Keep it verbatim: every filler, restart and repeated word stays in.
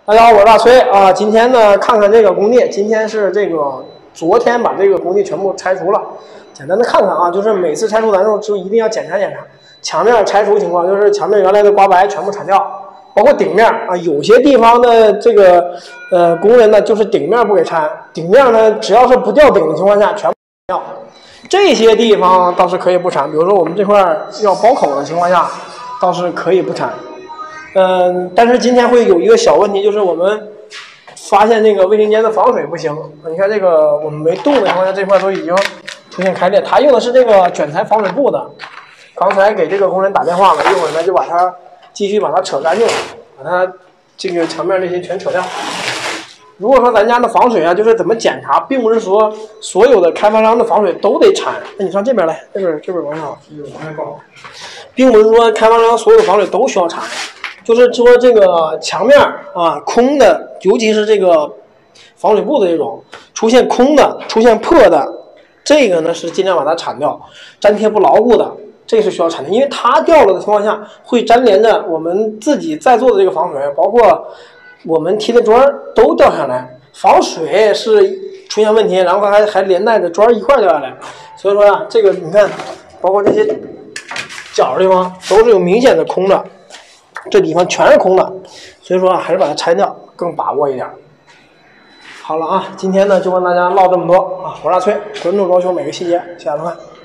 大家好，我是大崔啊。今天呢，看看这个工地。今天是这个昨天把这个工地全部拆除了，简单的看看啊，就是每次拆除完之后就一定要检查检查。墙面拆除情况就是墙面原来的刮白全部铲掉，包括顶面啊，有些地方的这个呃工人呢就是顶面不给拆，顶面呢只要是不掉顶的情况下全部掉。这些地方倒是可以不铲，比如说我们这块要包口的情况下，倒是可以不铲。嗯，但是今天会有一个小问题，就是我们发现这个卫生间的防水不行。你看这个我们没动的情况下，这块都已经出现开裂。他用的是这个卷材防水布的，刚才给这个工人打电话了，一会儿呢就把它继续把它扯干净，把它这个墙面这些全扯掉。如果说咱家的防水啊，就是怎么检查，并不是说所有的开发商的防水都得铲。那你上这边来，这边这边往上，往上高，并不是说开发商所有的防水都需要铲。就是说这个墙面啊空的，尤其是这个防水布的这种出现空的、出现破的，这个呢是尽量把它铲掉。粘贴不牢固的，这是需要铲掉，因为它掉了的情况下会粘连着我们自己在做的这个防水，包括我们贴的砖都掉下来。防水是出现问题，然后还还连带着砖一块掉下来。所以说啊，这个你看，包括这些角的地方都是有明显的空的。这地方全是空的，所以说啊，还是把它拆掉更把握一点。好了啊，今天呢就跟大家唠这么多啊，我是大崔，关注装修每个细节，下次看。